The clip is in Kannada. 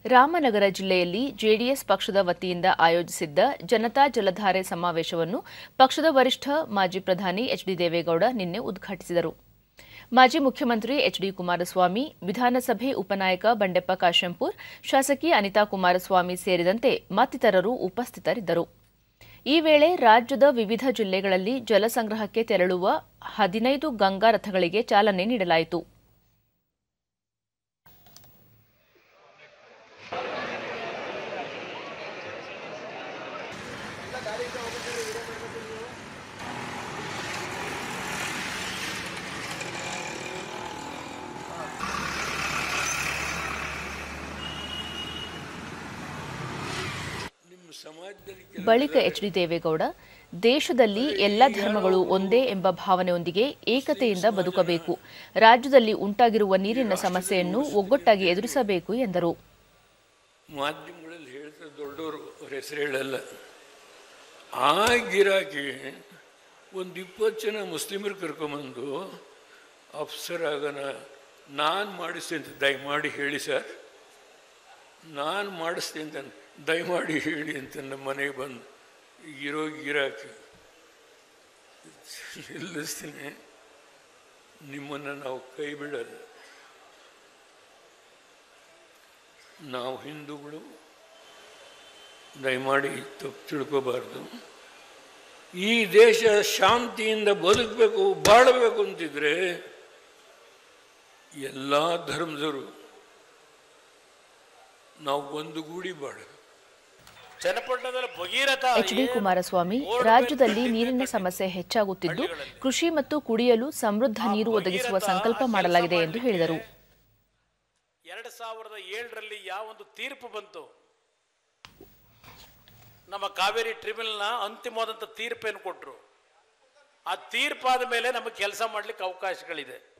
ರಾಮನಗರ ಜಿಲ್ಲೆಯಲ್ಲಿ ಜೆಡಿಎಸ್ ಪಕ್ಷದ ವತಿಯಿಂದ ಆಯೋಜಿಸಿದ್ದ ಜನತಾ ಜಲಧಾರೆ ಸಮಾವೇಶವನ್ನು ಪಕ್ಷದ ವರಿಷ್ಠ ಮಾಜಿ ಪ್ರಧಾನಿ ಎಚ್ಡಿ ದೇವೇಗೌಡ ನಿನ್ನೆ ಉದ್ಘಾಟಿಸಿದರು. ಮಾಜಿ ಮುಖ್ಯಮಂತ್ರಿ ಎಚ್ಡಿ ಕುಮಾರಸ್ವಾಮಿ, ವಿಧಾನಸಭೆ ಉಪನಾಯಕ ಬಂಡೆಪ್ಪ ಕಾಶೆಂಪೂರ್, ಶಾಸಕಿ ಅನಿತಾ ಕುಮಾರಸ್ವಾಮಿ ಸೇರಿದಂತೆ ಮತ್ತಿತರರು ಉಪಸ್ಥಿತರಿದ್ದರು. ಈ ವೇಳೆ ರಾಜ್ಯದ ವಿವಿಧ ಜಿಲ್ಲೆಗಳಲ್ಲಿ ಜಲ ಸಂಗ್ರಹಕ್ಕೆ ತೆರಳುವ 15 ಗಂಗಾ ರಥಗಳಿಗೆ ಚಾಲನೆ ನೀಡಲಾಯಿತು. ಬಳಿಕ ಎಚ್ಡಿ ದೇವೇಗೌಡ, ದೇಶದಲ್ಲಿ ಎಲ್ಲ ಧರ್ಮಗಳು ಒಂದೇ ಎಂಬ ಭಾವನೆಯೊಂದಿಗೆ ಏಕತೆಯಿಂದ ಬದುಕಬೇಕು, ರಾಜ್ಯದಲ್ಲಿ ಉಂಟಾಗಿರುವ ನೀರಿನ ಸಮಸ್ಯೆಯನ್ನು ಒಗ್ಗಟ್ಟಾಗಿ ಎದುರಿಸಬೇಕು ಎಂದರು. ಮಾಧ್ಯಮಗಳಲ್ಲಿ ಹೇಳ್ತಾರೆ, ದೊಡ್ಡವರು ಹೆಸರು ಹೇಳಲ್ಲ. ಆಗಿರಾಗಿ ಒಂದು 20 ಜನ ಮುಸ್ಲಿಮರು ಕರ್ಕೊಂಬಂದು ಅಫ್ಸರ್ ಆಗನ ನಾನು ಮಾಡಿಸ್ತೀನಿ ಅಂತ ದಯಮಾಡಿ ಹೇಳಿ ಸರ್, ನಾನು ಮಾಡಿಸ್ತೀನಿ ಅಂತ ದಯಮಾಡಿ ಹೇಳಿ ಅಂತ ನಮ್ಮ ಮನೆಗೆ ಬಂದು ಗಿರಾಕಿ ನಿಲ್ಲಿಸ್ತೀನಿ, ನಿಮ್ಮನ್ನು ನಾವು ಕೈ ಬಿಡಲ್ಲ, ನಾವು ಹಿಂದೂಗಳು, ದಯಮಾಡಿ ತಪ್ಪು ತಿಳ್ಕೋಬಾರ್ದು, ಈ ದೇಶ ಶಾಂತಿಯಿಂದ ಬದುಕಬೇಕು, ಬಾಳಬೇಕು ಅಂತಿದ್ರೆ ಎಲ್ಲ ಧರ್ಮದವರು ನಾವು ಒಂದುಗೂಡಿ ಬಾಳಬೇಕು. ಎಚ್ಡಿ ಕುಮಾರಸ್ವಾಮಿ, ರಾಜ್ಯದಲ್ಲಿ ನೀರಿನ ಸಮಸ್ಯೆ ಹೆಚ್ಚಾಗುತ್ತಿದ್ದು ಕೃಷಿ ಮತ್ತು ಕುಡಿಯಲು ಸಮೃದ್ಧ ನೀರು ಒದಗಿಸುವ ಸಂಕಲ್ಪ ಮಾಡಲಾಗಿದೆ ಎಂದು ಹೇಳಿದರು. 2007ರಲ್ಲಿ ಯಾವೊಂದು ತೀರ್ಪು ಬಂತು, ನಮ್ಮ ಕಾವೇರಿ ಟ್ರಿಬ್ಯುನಲ್ನ ಅಂತಿಮವಾದಂಥ ತೀರ್ಪೇನು ಕೊಟ್ಟರು, ಆ ತೀರ್ಪಾದ ಮೇಲೆ ನಮಗೆ ಕೆಲಸ ಮಾಡಲಿಕ್ಕೆ ಅವಕಾಶಗಳಿದೆ.